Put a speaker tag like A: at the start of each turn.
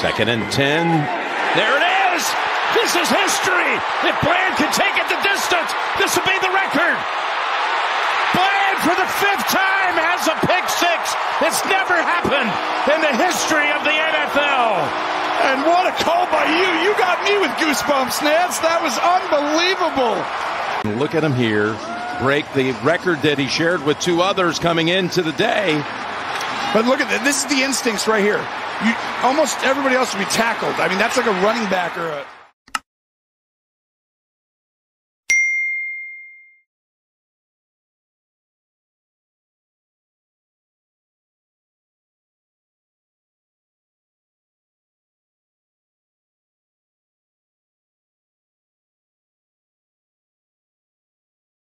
A: 2nd and 10. There it is. This is history. If Bland can take it the distance, this will be the record. Bland for the 5th time has a pick six. It's never happened in the history of the NFL.
B: And what a call by you. You got me with goosebumps, Nance. That was unbelievable.
A: Look at him here. Break the record that he shared with 2 others coming into the day.
B: But look at this. This is the instincts right here. Almost everybody else would be tackled. I mean, that's like a running back or a...